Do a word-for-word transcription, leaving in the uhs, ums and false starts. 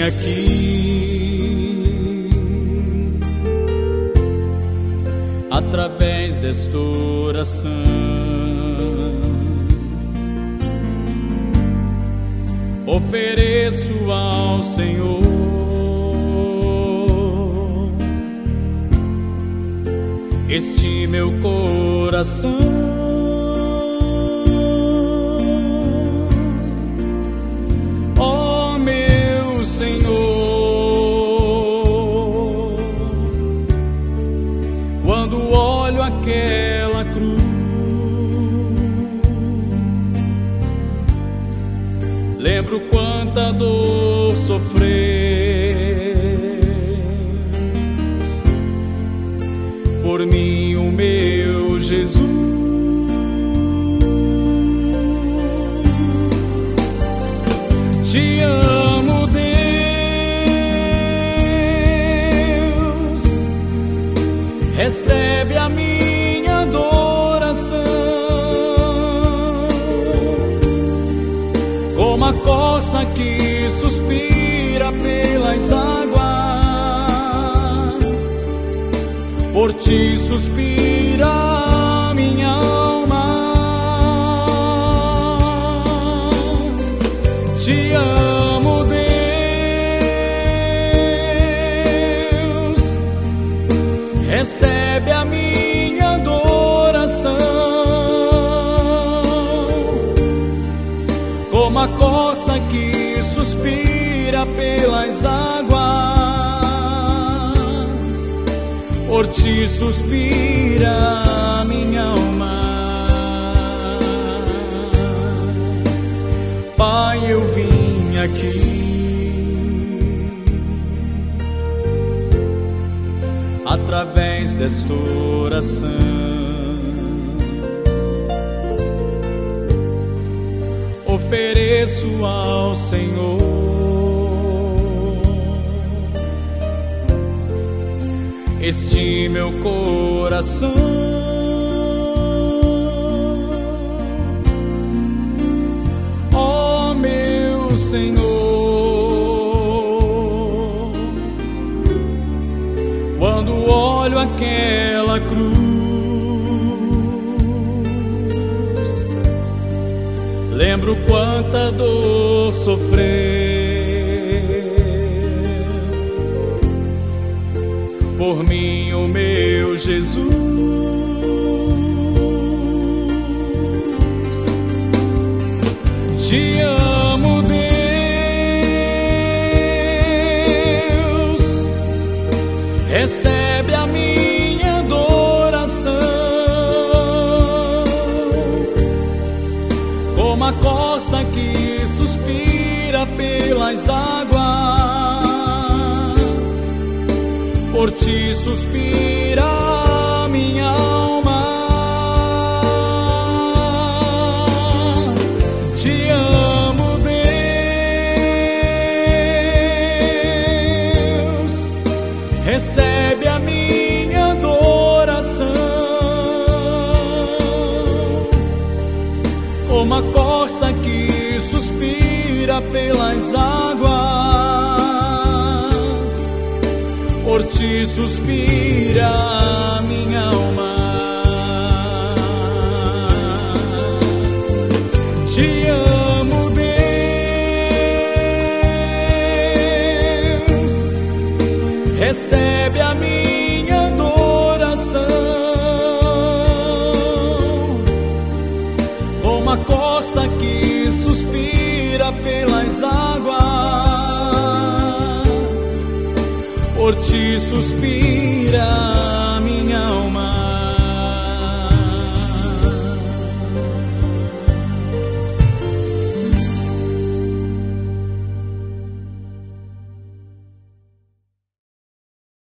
aqui, através desta oração, ofereço ao Senhor este meu coração. Ó meu Senhor, quando olho aquela cruz, lembro quanta dor sofrer por mim, o meu Jesus. Te amo, Deus, recebe a minha adoração, como a corça que suspira pelas águas, por ti suspira a minha alma. Te amo, Deus, recebe a minha adoração, como a corça que suspira pelas águas, por ti suspira a minha alma. Pai, eu vim aqui, através desta oração, ofereço ao Senhor este meu coração. Ó meu Senhor, quando olho aquela cruz, lembro quanta dor sofrer por mim, o meu Jesus. Te amo, Deus, recebe a minha adoração, como a corça que suspira pelas águas, por ti suspira a minha alma. Te amo, Deus, recebe a minha adoração, como a corça que suspira pelas águas, por ti suspira a minha alma. Te amo, Deus, recebe a minha adoração, como a corça que suspira pelas águas, por ti suspira